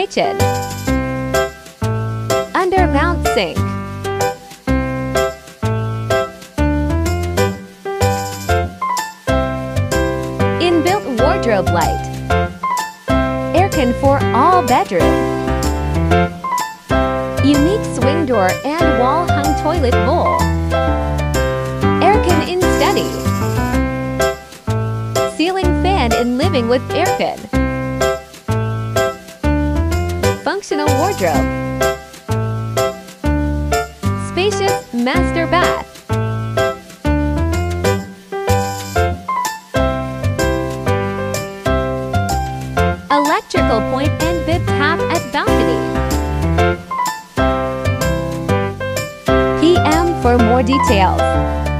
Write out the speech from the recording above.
kitchen. Undermount sink. Inbuilt wardrobe light. Aircon for all bedroom. Unique swing door and wall-hung toilet bowl. Aircon in study. Ceiling fan in living with aircon. Functional wardrobe. Spacious master bath. Electrical point and bib tap at balcony. PM for more details.